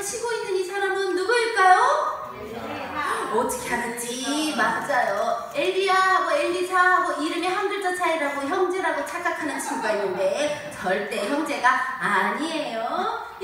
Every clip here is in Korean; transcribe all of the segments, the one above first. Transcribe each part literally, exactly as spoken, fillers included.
치고 있는 이 사람은 누구일까요? 엘리사. 어떻게 알았지? 맞아요. 엘리야하고 엘리사하고 이름이 한 글자 차이라고 형제라고 착각하는 친구가 있는데 절대 형제가 아니에요. 이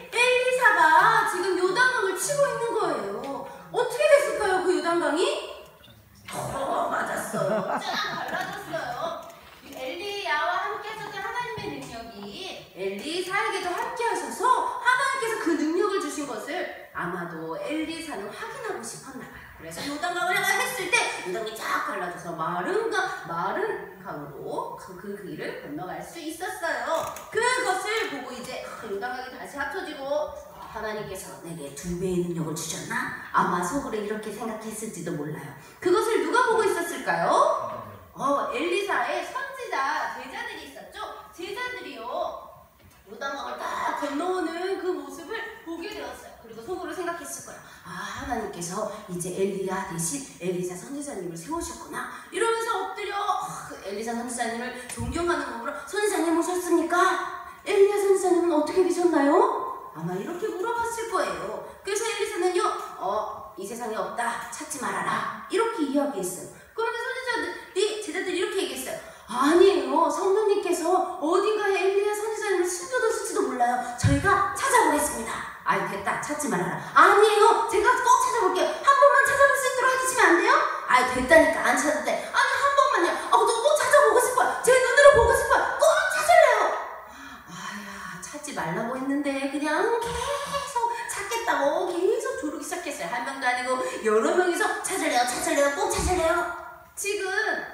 엘리사가 지금 요단강을 치고 있는 거예요. 어떻게 됐을까요? 그 요단강이? 어, 맞았어요. 쫙 갈라졌어요. 엘리야와 함께 하셨던 하나님의 능력이 엘리사에게도 함께 하셔서 하나님께서 그 능력을 주신 것을 아마도 엘리사는 확인하고 싶었나 봐요. 그래서 요단강을 했을 때 요단강이 쫙 갈라져서 마른 강, 마른 강으로 그, 그 길을 건너갈 수 있었어요. 그것을 보고 이제 요단강이 다시 합쳐지고 하나님께서 내게 두 배의 능력을 주셨나? 아마 속으로 이렇게 생각했을지도 몰라요. 그것을 누가 보고 있었을까요? 어, 엘리사의 선지자 제자들이 있었죠? 제자들이요. 요단강을 딱 건너오는 그 모습을 보게 되었어요. 그리고 속으로 생각했을 거예요. 아, 하나님께서 이제 엘리야 대신 엘리사 선지자님을 세우셨구나. 이러면서 엎드려 어, 그 엘리사 선지자님을 존경하는 마음으로 선지자님 오셨습니까? 엘리야 선지자님은 어떻게 되셨나요? 아마 이렇게 물어봤을 거예요. 그래서 엘리사는요, 어, 이 세상에 없다, 찾지 말아라. 이렇게 이야기했어요. 그런데 선지자들이, 제자들이 이렇게 얘기했어요. 아니에요. 성도님께서 어딘가에 엘리야 선지자님을 숨겨뒀을지도 몰라요. 저희가 찾아보겠습니다. 아이, 됐다. 찾지 말아라. 아니에요. 제가 꼭 찾아볼게요. 한 번만 찾아볼 수 있도록 해주시면 안 돼요? 아이, 됐다니까. 안 찾아도 돼. 아니, 한 번만요. 아, 저 꼭 찾아보고 싶어요. 제 눈으로 보고 싶어요. 꼭 찾을래요. 아야, 찾지 말라고 했는데 그냥 계속 찾겠다고 계속 조르기 시작했어요. 한 명도 아니고 여러 명이서 찾을래요. 찾을래요. 꼭 찾을래요. 지금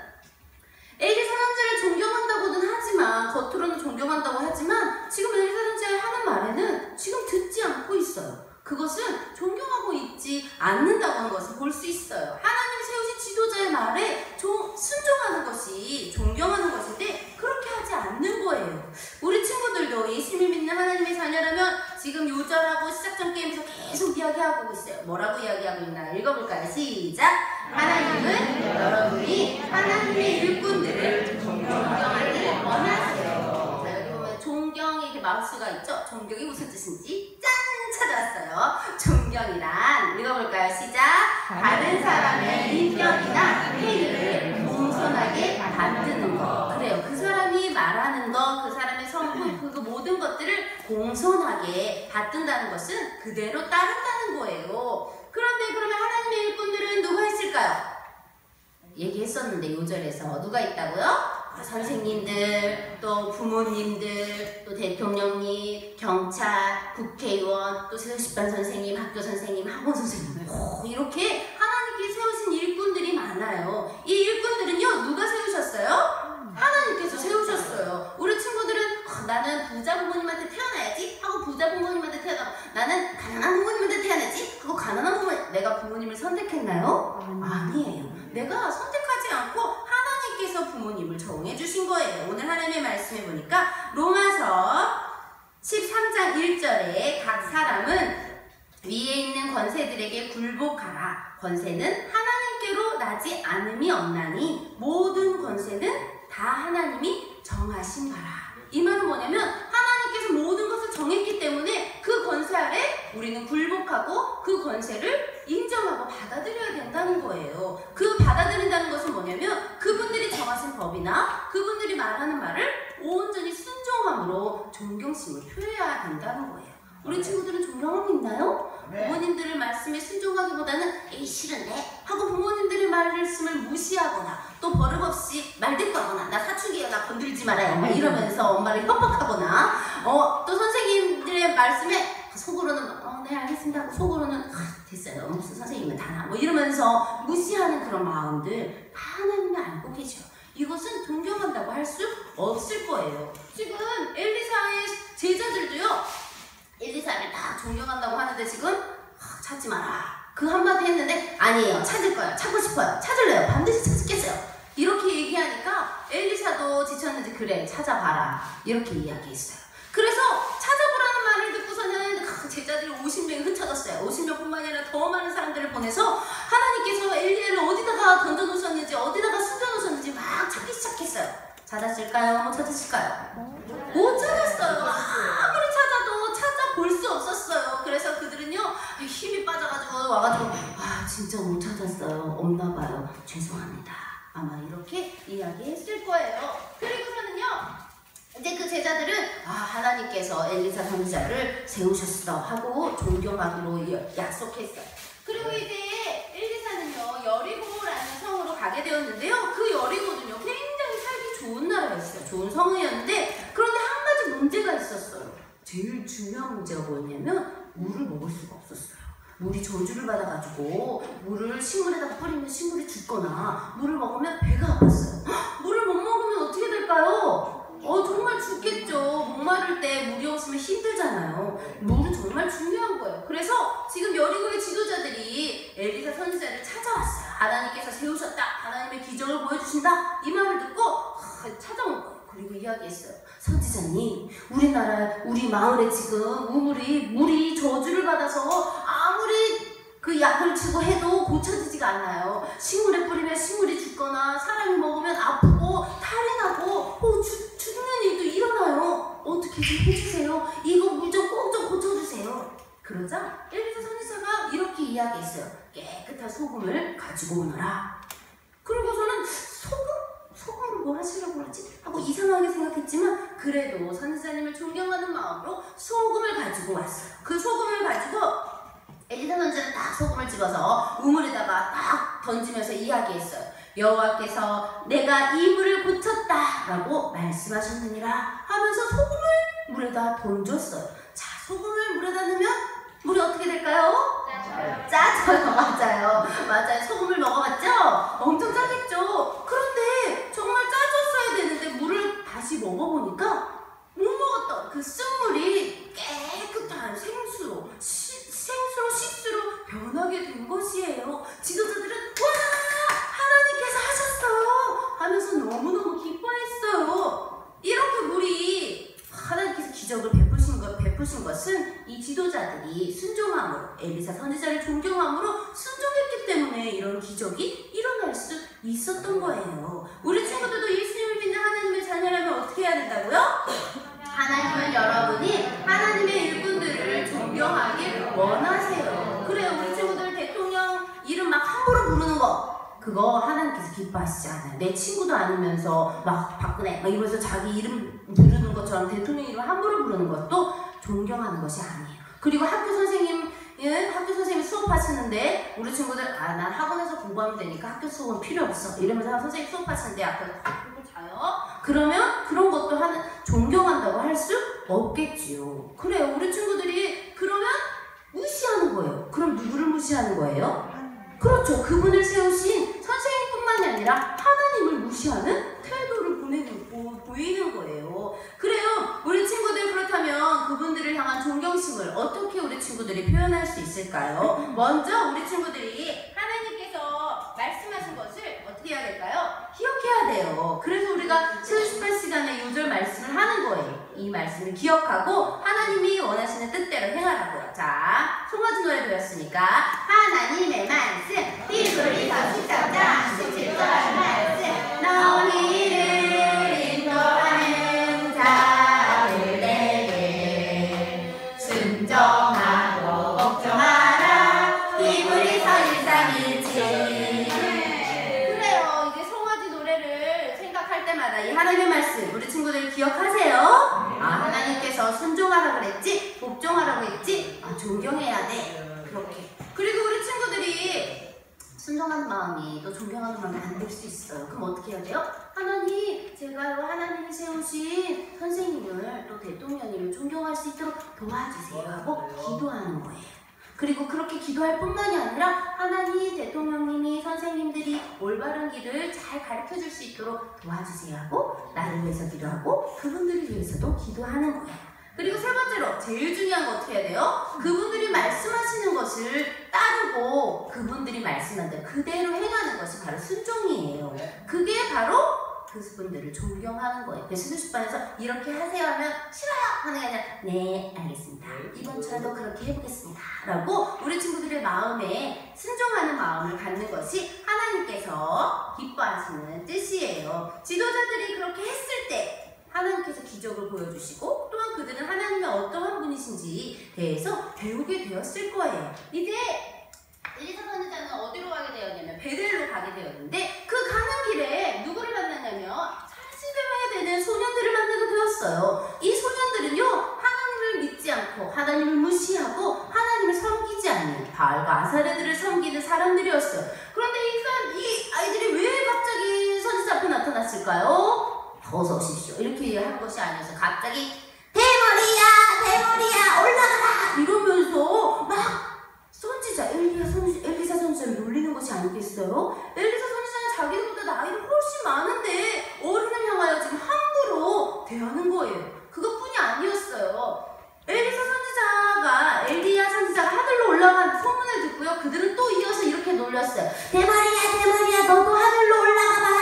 엘리사 선지자를 존경한다고는 하지만 겉으로는 존경한다고 하지만 지금 엘리사 선지자가 하는 말에는 지금 듣지 않고 있어요. 그것은 존경하고 있지 않는다고 하는 것을 볼 수 있어요. 하나님이 세우신 지도자의 말에 좀 순종하는 것이 존경하는 것인데 그렇게 하지 않는 거예요. 우리 친구들도 예수님을 믿는 하나님의 자녀라면 지금 요절하고 시작전 게임에서 계속 이야기하고 있어요. 뭐라고 이야기하고 있나 읽어볼까요? 시작! 하나님은 여러분이 하나님의 일꾼들을 존경하기를 원하세요. 자, 여기 보면 존경이 이렇게 마우스가 있죠? 존경이 무슨 뜻인지 짠! 찾아왔어요. 존경이란 읽어볼까요? 시작! 다른 사람의 인격이나 행위를 공손하게 받드는 거. 그래요. 그 사람이 말하는 거, 그 사람의 성품, 그 모든 것들을 공손하게 받든다는 것은 그대로 따른다는 거예요. 그런데 그러면 하나님의 일꾼들은 누가 있을까요? 얘기했었는데 요절에서 누가 있다고요? 선생님들, 또 부모님들, 또 대통령님, 경찰, 국회의원, 또 세우십반 선생님, 학교 선생님, 학원 선생님 오, 이렇게 하나님께 세우신 일꾼들이 많아요. 이 일꾼들은요 누가 세우셨어요? 하나님께서 세우셨어요. 우리 친구들은 어, 나는 부자 부모님한테 태어나야지 하고 부자 부모님한테 태어나고 나는 가난한 부모님한테 태어나야지 하고 가난한 부모님. 내가 부모님을 선택했나요? 아니에요. 내가 선택하지 않고 하나님께서 부모님을 정해 주신 거예요. 오늘 하나님의 말씀해 보니까 로마서 십삼 장 일 절에 각 사람은 위에 있는 권세들에게 굴복하라. 권세는 하나님께로 나지 않음이 없나니 모든 권세는 다 하나님이 정하신 바라. 이 말은 뭐냐면 하나님께서 모든 것을 정했기 때문에 그 권세 아래 우리는 굴복하고 그 권세를 인정하고 받아들여야 된다는 거예요. 그 받아들인다는 것은 뭐냐면 그분들이 정하신 법이나 그분들이 말하는 말을 온전히 순종함으로 존경심을 표해야 된다는 거예요. 우리 친구들은 존경하고 있나요? 네. 부모님들의 말씀에 순종하기보다는 에이 싫은데 하고 부모님들의 말씀을 무시하거나 또 버릇없이 말대꾸하거나 나 사춘기야 나 건들지 말아요 이러면서 엄마를 협박하거나 어, 또 선생님들의 말씀에 속으로는 어, 네 알겠습니다 하고 속으로는 아, 됐어요 무슨 선생님은 다나 뭐 이러면서 무시하는 그런 마음들 다 하나님이 알고 계셔. 이것은 존경한다고 할 수 없을 거예요. 지금 엘리사의 제자들도요 엘리사를 다 존경한다고 하는데 지금 아, 찾지 마라 그 한마디 했는데 아니에요 찾을 거예요 찾고 싶어요 찾을래요 반드시 찾겠어요 이렇게 얘기하니까 엘리사도 지쳤는지 그래 찾아봐라 이렇게 이야기했어요. 그래서 찾아보라는 말을 듣고서는 아, 제자들이 오십 명이 흩어졌어요. 오십 명뿐만 아니라 더 많은 사람들을 보내서 하나님께서 엘리야를 어디다가 던져놓으셨는지 어디다가 숨겨놓으셨는지 막 찾기 시작했어요. 찾았을까요? 못 찾았을까요? 못 찾았어요. 아무리 찾아도 찾아볼 수 없었어요. 그래서 그들은 존경합니다. 아마 이렇게 이야기했을 거예요. 그리고서는요, 이제 그 제자들은 아 하나님께서 엘리사 선지자를 세우셨어 하고 존경하기로 약속했어요. 그리고 이제 엘리사는요 여리고라는 성으로 가게 되었는데요. 그 여리고는요 굉장히 살기 좋은 나라였어요. 좋은 성이었는데 그런데 한 가지 문제가 있었어요. 제일 중요한 문제가 뭐였냐면 물을 먹을 수가 없었어요. 물이 저주를 받아가지고 물을 식물에다가 뿌리면 식물이 죽거나 물을 먹으면 배가 아팠어요. 헉, 물을 못 먹으면 어떻게 될까요? 어 정말 죽겠죠. 목마를 때 물이 없으면 힘들잖아요. 물은 정말 중요한 거예요. 그래서 지금 여리고의 지도자들이 엘리사 선지자를 찾아왔어요. 하나님께서 세우셨다. 하나님의 기적을 보여주신다. 이 말을 듣고 하, 찾아온 거예요. 그리고 이야기했어요. 선지자님, 우리나라 우리 마을에 지금 우물이 물이 저주를 받아서 아무리 그 약을 치고 해도 고쳐지지가 않아요. 식물에 뿌리면 식물이 죽거나 사람이 먹으면 아프고 탈이 나고 어, 죽, 죽는 일도 일어나요. 어떻게 좀 해주세요. 이거 물 좀 꼭 좀 고쳐주세요. 그러자 엘리사 선지자가 이렇게 이야기했어요. 깨끗한 소금을 가지고 오너라. 그리고서는 소금? 소금을 뭘 하시려고 하지? 하고 이상하게 생각했지만 그래도 선지자님을 존경하는 마음으로 소금을 가지고 왔어요. 그 소금을 가지고 엘리사 선지자는 딱 소금을 집어서 우물에다가 딱 던지면서 이야기했어요. 여호와께서 내가 이 물을 고쳤다 라고 말씀하셨느니라 하면서 소금을 물에다 던졌어요. 자, 소금을 물에다 넣으면 물이 어떻게 될까요? 짜져요. 짜져요. 맞아요. 맞아요. 소금을 먹어봤죠? 엄청 짜겠죠? 그런데 정말 짜졌어야 되는데 물을 다시 먹어보니까 못 먹었던 그 쓴물이 깨끗한 생수로 시, 생수로 식수로 변하게 된 것이에요. 지도자들은 와! 하나님께서 하셨어요! 하면서 너무너무 기뻐했어요. 이렇게 물이 하나님께서 기적을 베푸신, 것, 베푸신 것은 이 지도자들이 순종함으로 엘리사 선지자를 존경함으로 순종했기 때문에 이런 기적이 일어날 수 있었던 거예요. 우리 친구들도 예수님을 믿는 하나님의 자녀라면 어떻게 해야 된다고요? 하나님은 여러분이 하나님의 일꾼들을 존경하길 원하세요. 그래요. 우리 친구들 대통령 이름 막 함부로 부르는 거 그거 하나님께서 기뻐하시지 않아요. 내 친구도 아니면서 막 박근혜 막 이러면서 자기 이름 부르는 것처럼 대통령 이름 함부로 부르는 것도 존경하는 것이 아니에요. 그리고 학교 선생님 예, 학교 선생님이 수업하시는데 우리 친구들 아 난 학원에서 공부하면 되니까 학교 수업은 필요 없어 이러면서 선생님 수업하시는데 앞에서 탁 자요. 그러면 그런 것도 하는 존경한다고 할 수 없겠지요. 그래요. 우리 친구들이 그러면 무시하는 거예요. 그럼 누구를 무시하는 거예요? 그렇죠. 그분을 세우신 선생님뿐만이 아니라 하나님을 무시하는 태도를 보내는, 보, 보이는 거예요. 그래요. 우리 친구들 그렇다면 그분들을 향한 존경심을 어떻게 우리 친구들이 표현할 수 있을까요? 먼저 우리 친구들이 하나님께서 말씀하신 것을 어떻게 해야 될까요? 기억해야 돼요. 그래서 우리가 칠십팔 시간의 요절 말씀을 하는 거예요. 이 말씀을 기억하고 하나님이 원하시는 뜻대로 행하라고요. 자, 송아지 노래 배웠으니까 하나님의 말씀 히브리서 십삼 장 십칠 절 말씀 너희를 인도하는 자들 내게 순종하고 복종하라. 히브리서 일 장 일 칠. 그래요. 이제 송아지 노래를 생각할 때마다 이 하나님의 말씀 우리 친구들 기억하세요? 아, 하나님께서 순종하라 그랬지? 복종하라고 했지? 아, 존경해야 돼. 그렇게. 그리고 우리 친구들이 순종하는 마음이 또 존경하는 마음이 안 될 수 있어요. 그럼 어떻게 해야 돼요? 하나님, 제가요 하나님이 세우신 선생님을 또 대통령님을 존경할 수 있도록 도와주세요 하고 기도하는 거예요. 그리고 그렇게 기도할 뿐만이 아니라 하나님, 대통령님이, 선생님들이 올바른 길을 잘 가르쳐줄 수 있도록 도와주세요 하고 나를 위해서 기도하고 그분들을 위해서도 기도하는 거예요. 그리고 세 번째로 제일 중요한 거 어떻게 해야 돼요? 그분들이 말씀하시는 것을 따르고 그분들이 말씀한 대로 그대로 행하는 것이 바로 순종이에요. 그게 바로 그분들을 존경하는 거예요. 그래서 수술반에서 이렇게 하세요 하면 싫어요 하는 게 아니라 네 알겠습니다. 이번 주라도 그렇게 해보겠습니다 라고 우리 친구들의 마음에 순종하는 마음을 갖는 것이 하나님께서 기뻐하시는 뜻이에요. 지도자들이 그렇게 했을 때 하나님께서 기적을 보여주시고 또한 그들은 하나님의 어떠한 분이신지 대해서 배우게 되었을 거예요. 이제 엘리사 선지자는 어디로 가게 되었냐면 베델로 가게 되었는데 그 나사렛을 섬기는 사람들이었어요. 그런데 이, 사람, 이 아이들이 왜 갑자기 선지자 앞에 나타났을까요? 어서 오십시오 이렇게 한 것이 아니어서 갑자기 대머리야 대머리야 올라가라 이러면서 막 선지자 엘리야 선지, 엘리사 선지자를 놀리는 것이 아니겠어요? 엘리사 선지자는 자기들보다 나이가 훨씬 많은데 어른을 향하여 지금 함부로 대하는 거예요. 그것뿐이 아니었어요. 엘리사 선지자가 엘리야 선지자가 하늘로 올라간 소문을 듣고요. 그들은 또 이어서 이렇게 놀렸어요. 대머리야 대머리야 너도 하늘로 올라가봐라.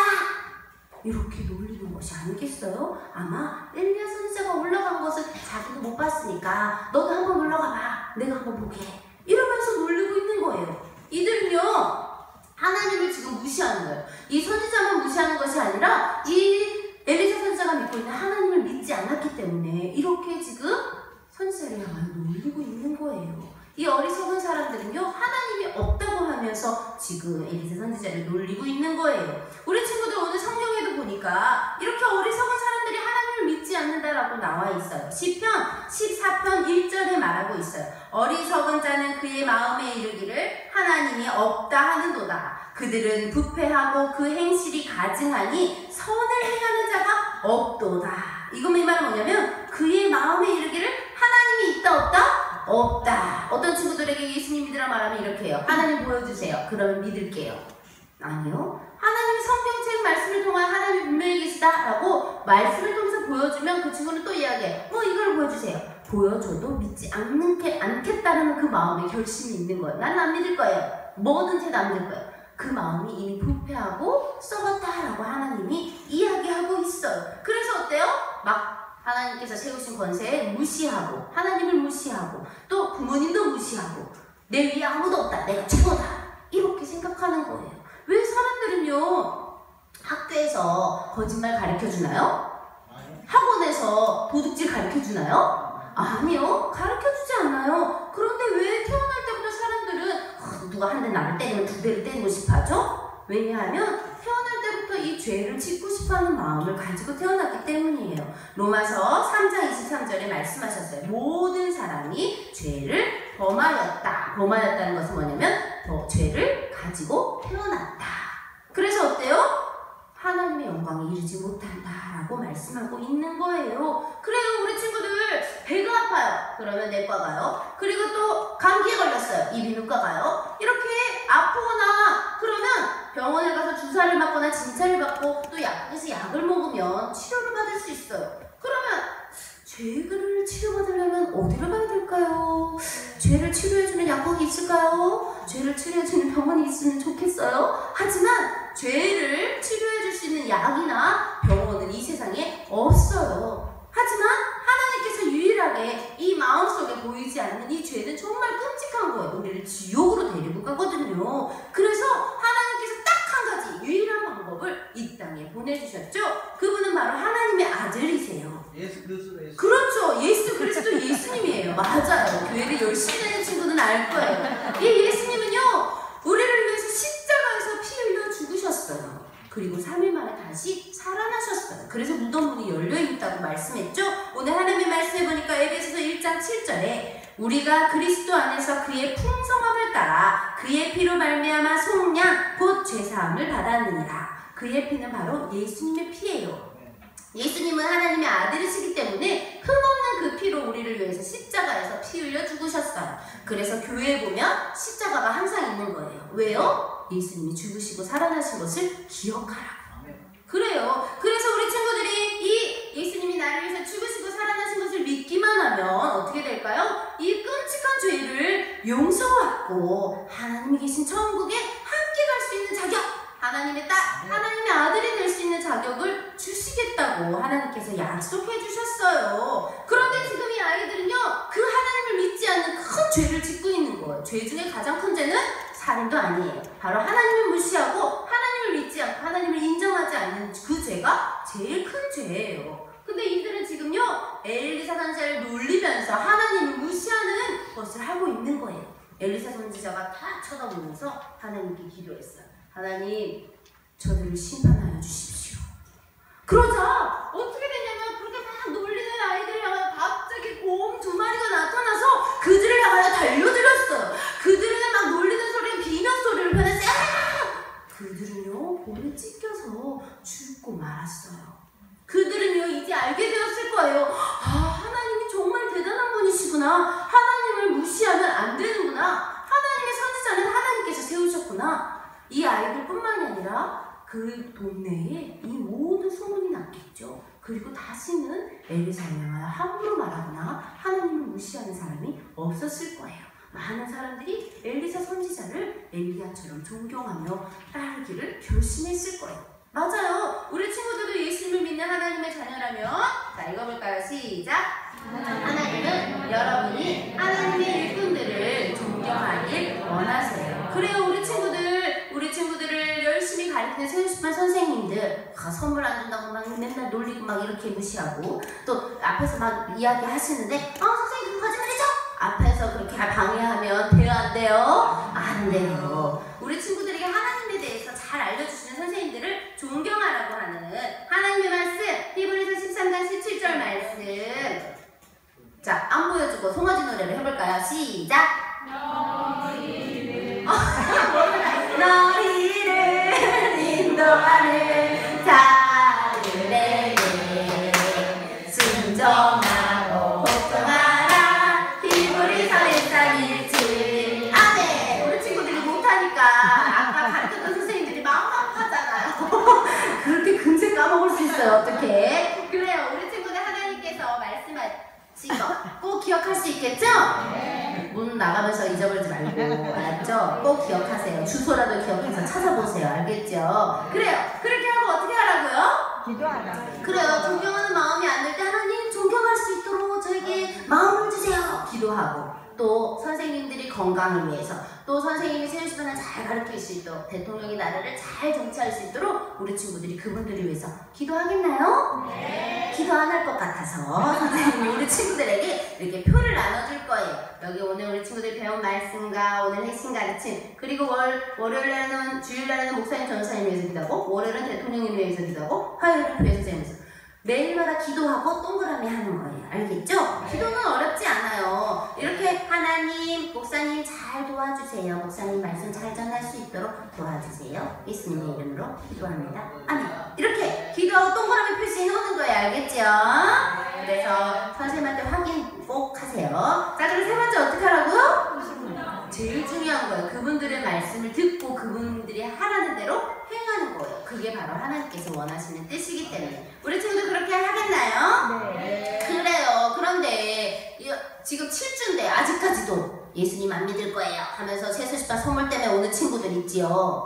이렇게 놀리는 것이 아니겠어요? 아마 엘리야 선지자가 올라간 것을 자기도 못 봤으니까 너도 한번 올라가봐. 내가 한번 보게. 이러면서 놀리고 있는 거예요. 이들은요 하나님을 지금 무시하는 거예요. 이 선지자만 무시하는 것이 아니라 이 엘리사 선지자가 믿고 있는 하나님을 믿지 않았기 때문에 이렇게 지금 선지자를 향하여 놀리고 있는 거예요. 이 어리석은 사람들은요 하나님이 없다고 하면서 지금 엘리사 선지자를 놀리고 있는 거예요. 우리 친구들 오늘 성경에도 보니까 이렇게 어리석은 사람들이 하나님을 믿지 않는다라고 나와 있어요. 시편 십사 편 일 절에 말하고 있어요. 어리석은 자는 그의 마음에 이르기를 하나님이 없다 하는도다. 그들은 부패하고 그 행실이 가증하니 선을 행하는 자가 없도다. 이거 이 말은 뭐냐면 그의 마음에 이르기를 하나님이 있다 없다? 없다. 어떤 친구들에게 예수님 믿으라 말하면 이렇게 해요. 하나님 보여주세요. 그러면 믿을게요. 아니요. 하나님이 성경책 말씀을 통하여 하나님이 분명히 계시다라고 말씀을 통해서 보여주면 그 친구는 또 이야기해요. 뭐 이걸 보여주세요. 보여줘도 믿지 않게, 않겠다는 그 마음의 결심이 있는 거예요. 나는 안 믿을 거예요. 뭐든지 안 믿을 거예요. 그 마음이 이미 부패하고 썩었다라고 하나님이 이야기하고 있어요. 그래서 어때요? 막 하나님께서 세우신 권세에 무시하고 하나님을 무시하고 또 부모님도 무시하고 내 위에 아무도 없다. 내가 최고다. 이렇게 생각하는 거예요. 왜 사람들은요 학교에서 거짓말 가르쳐주나요? 학원에서 도둑질 가르쳐주나요? 아니요. 가르쳐주지 않아요. 그런데 왜 태어날 때부터 사람들은 어, 누가 한 대 나를 때리면 두 대를 때리고 싶어 하죠? 왜냐하면 태어날 때부터 이 죄를 짓고 싶어하는 마음을 가지고 태어났기 때문이에요. 로마서 삼 장 이십삼 절에 말씀하셨어요. 모든 사람이 죄를 범하였다. 범하였다는 것은 뭐냐면 더 죄를 가지고 태어났다. 그래서 어때요? 하나님의 영광에 이르지 못한다라고 말씀하고 있는 거예요. 그래요. 우리 친구들 배가 아파요. 그러면 내과 가요. 그리고 또 감기에 걸렸어요. 이비인후과 가요. 이렇게 아프거나 그러면 병원에 가서 주사를 맞거나 진찰을 받고 또 약국에서 약을 먹으면 치료를 받을 수 있어요. 그러면 죄를 치료받으려면 어디를 가야 될까요? 죄를 치료해주는 약국이 있을까요? 죄를 치료해주는 병원이 있으면 좋겠어요. 하지만 죄를 치료해줄 수 있는 약이나 병원은 이 세상에 없어요. 하지만 하나님께서 유일하게 이 마음속에 보이지 않는 이 죄는 정말 끔찍한 거예요. 우리를 지옥으로 데리고 가거든요. 그래서 하나님께서 딱 한 가지 유일한 방법을 이 땅에 보내주셨죠. 그분은 바로 하나님의 아들이세요. 예수 그리스도. 예수. 그렇죠. 예수 그리스도 예수님이에요. 맞아요. 교회를 열심히 다니는 친구는 알 거예요. 이 예수님은요 우리를 위해서 십자가에서 피 흘려 죽으셨어요. 그리고 삼 일 만에 다시 살아나셨어요. 그래서 무덤 문이 열려있다고 말씀했죠. 오늘 하나님의 말씀해 보니까 에베소서 일 장 칠 절에 우리가 그리스도 안에서 그의 풍성함을 따라 그의 피로 말미암아 속량 곧 죄사함을 받았느니라. 그의 피는 바로 예수님의 피예요. 예수님은 하나님의 아들이시기 때문에 흠없는 그 피로 우리를 위해서 십자가에서 피 흘려 죽으셨어요. 그래서 교회에 보면 십자가가 항상 있는 거예요. 왜요? 예수님이 죽으시고 살아나신 것을 기억하라고. 그래요. 그래서 우리 친구들이 이 예수님이 나를 위해서 죽으시고 살아나신 것을 믿기만 하면 어떻게 될까요? 이 끔찍한 죄를 용서받고 하나님이 계신 천국에 함께 갈 수 있는 자격, 하나님의 딸, 하나님의 아들이 될 수 있는 자격을 주시겠다고 하나님께서 약속해 주셨어요. 그런데 지금 이 아이들은요 그 하나님을 믿지 않는 큰 죄를 짓고 있는 거예요. 죄 중에 가장 큰 죄는 살인도 아니에요. 바로 하나님을 무시하고 하나님을 믿지 않고 하나님을 인정하지 않는 그 죄가 제일 큰 죄예요. 근데 이들은 지금요 엘리사 선지자를 놀리면서 하나님을 무시하는 것을 하고 있는 거예요. 엘리사 선지자가 다 쳐다보면서 하나님께 기도했어요. 하나님, 저들을 심판하여 주십시오. 그러자 어떻게 되냐면 그렇게 막 놀리는 아이들을 향하여 갑자기 곰 두 마리가 나타나서 그들을 향하여 달려들었어요. 그들을 막 놀리는 앞에서 죽고 말았어요. 그들은요 이제 알게 되었을 거예요. 아, 하나님이 정말 대단한 분이시구나. 하나님을 무시하면 안 되는구나. 하나님의 선지자는 하나님께서 세우셨구나. 이 아이들뿐만이 아니라 그 동네에 이 모든 소문이 났겠죠. 그리고 다시는 엘리사를 향하여 함부로 말하거나 하나님을 무시하는 사람이 없었을 거예요. 많은 사람들이 엘리사 선지자를 엘리야처럼 존경하며 따르기를 결심했을 거예요. 맞아요. 우리 친구들도 예수님을 믿는 하나님의 자녀라면, 자 읽어볼까요? 시작! 하나님은 여러분이 하나님의 일꾼들을 존경하길 원하세요. 그래요. 우리 친구들, 우리 친구들을 열심히 가르치는 세우시는 선생님들, 아, 선물 안 준다고 막 맨날 놀리고 막 이렇게 무시하고, 또 앞에서 막 이야기 하시는데, 아 선생님 거짓말이죠? 앞에서 그렇게 방해하면 돼요, 안 돼요? 안 돼요. 우리 친구들에게 하나님에 대해서 잘 알려주시는 선생님들을 존경하라고 하는 하나님의 말씀, 히브리서 십삼 장 십칠 절 말씀. 자, 안 보여주고 송아지 노래를 해볼까요? 시작! 너희를 너희를 인도하는 자들에게 순종하고 복종하라. 히브리서 일 장 일 절. 아멘. 우리 친구들이 못하니까 아까 가르쳤던 선생님들이 마음 아파하잖아요. 그렇게 금세 까먹을 수 있어요. 어떡해? 그래요. 우리 친구들 하나님께서 말씀하신 거 꼭 기억할 수 있겠죠? 네. 문 나가면서 잊어버리지 말고, 알았죠? 꼭 기억하세요. 주소라도 기억해서 찾아보세요. 알겠죠? 그래요. 그렇게 하고 어떻게 하라고요? 기도하라. 그래요. 존경하는 마음이 안 들 때 하나님 존경할 수 있도록 저에게 마음을 주세요. 기도하고, 또 선생님들이 건강을 위해서, 또 선생님이 세우시면 잘 가르칠 수 있도록, 대통령이 나라를 잘 정치할 수 있도록 우리 친구들이 그분들을 위해서 기도하겠나요? 네. 기도 안 할 것 같아서 선생님이 우리 친구들에게 이렇게 표를 나눠줄 거예요. 여기 오늘 우리 친구들 배운 말씀과 오늘 핵심 가르침, 그리고 월, 월요일날은, 주일날에는 목사님 전사님 위해서 기도하고, 월요일은 대통령님 위해서 기도하고, 화요일은 교회에서 위해서 매일마다 기도하고 동그라미 하는 거예요. 알겠죠? 기도는 어렵지 않아요. 이렇게 하나님, 목사님 잘 도와주세요. 목사님 말씀 잘 전할 수 있도록 도와주세요. 예수님의 이름으로 기도합니다. 아멘. 이렇게 기도하고 동그라미 표시해 놓는 거예요. 알겠죠? 그래서 선생님한테 확인 꼭 하세요. 자, 그럼 세 번째 어떻게 하라고요? 제일 중요한 거예요. 그분들의 말씀을 듣고 그분들이 하라는 대로 행하는 거예요. 그게 바로 하나님께서 원하시는 뜻이기 때문에. 우리 친구들 그렇게 하겠나요? 네. 그래요. 그런데 지금 칠 주인데 아직까지도 예수님 안 믿을 거예요 하면서 세수시반 선물 때문에 오는 친구들 있지요.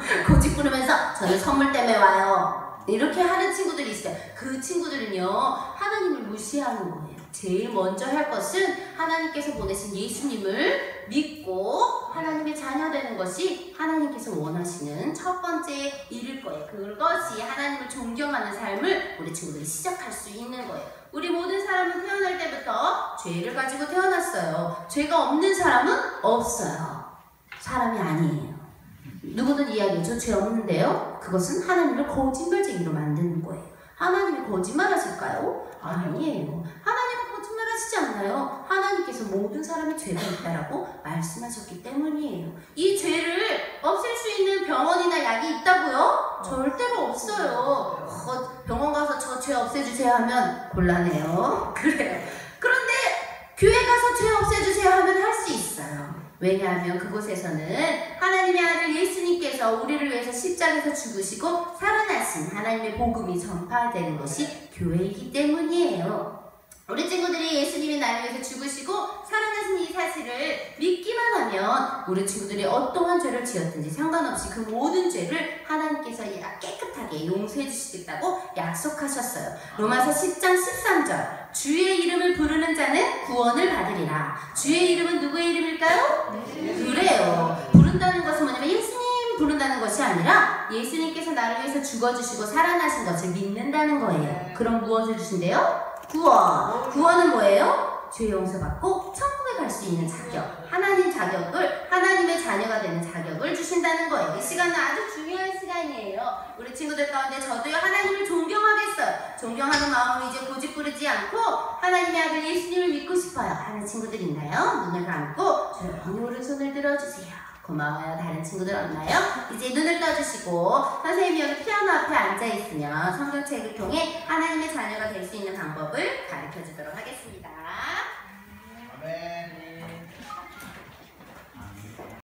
고집 부르면서 저는 선물 때문에 와요. 이렇게 하는 친구들이 있어요. 그 친구들은요, 하나님을 무시하는 거예요. 제일 먼저 할 것은 하나님께서 보내신 예수님을 믿고 하나님의 자녀 되는 것이 하나님께서 원하시는 첫 번째 일일 거예요. 그것이 하나님을 존경하는 삶을 우리 친구들이 시작할 수 있는 거예요. 우리 모든 사람은 태어날 때부터 죄를 가지고 태어났어요. 죄가 없는 사람은 없어요. 사람이 아니에요. 누구든 이야기해줘. 죄 없는데요? 그것은 하나님을 거짓말쟁이로 만드는 거예요. 하나님이 거짓말 하실까요? 아니에요. 하나님은 거짓말 하시지 않나요? 하나님께서 모든 사람의 죄가 있다라고 말씀하셨기 때문이에요. 이 죄를 없앨 수 있는 병원이나 약이 있다고요? 절대로 없어요. 어, 병원 가서 저 죄 없애주세요 하면 곤란해요. 그래요. 그런데 교회 가서 죄 없애주세요 하면 할 수 있어요. 왜냐하면 그곳에서는 하나님의 아들 예수님께서 우리를 위해서 십자가에서 죽으시고 살아나신 하나님의 복음이 전파되는 것이 교회이기 때문이에요. 우리 친구들이 예수님이 나를 위해서 죽으시고 살아나신 이 사실을 믿기만 하면 우리 친구들이 어떠한 죄를 지었든지 상관없이 그 모든 죄를 하나님께서 깨끗하게 용서해 주시겠다고 약속하셨어요. 로마서 십 장 십삼 절, 주의 이름을 부르는 자는 구원을 받으리라. 주의 이름은 누구의 이름일까요? 네. 그래요. 부른다는 것은 뭐냐면 예수님 부른다는 것이 아니라 예수님께서 나를 위해서 죽어주시고 살아나신 것을 믿는다는 거예요. 그럼 무엇을 주신대요? 구원. 구원은 뭐예요? 죄 용서받고 천국에 갈 수 있는 자격, 하나님 자격을, 하나님의 자녀가 되는 자격을 주신다는 거예요. 이 시간은 아주 중요한 시간이에요. 우리 친구들 가운데 저도요, 하나님을 존경하겠어요. 존경하는 마음으로 이제 고집 부르지 않고 하나님의 아들 예수님을 믿고 싶어요 하는 친구들 있나요? 눈을 감고 조용히 오른손을 들어주세요. 고마워요. 다른 친구들 없나요? 이제 눈을 떠주시고 선생님이 여기 피아노 앞에 앉아있으면 성경책을 통해 하나님의 자녀가 될 수 있는 방법을 가르쳐 주도록 하겠습니다. 아멘.